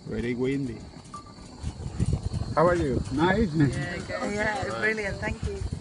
Very windy. How are you? Nice. Yeah, brilliant. Thank you.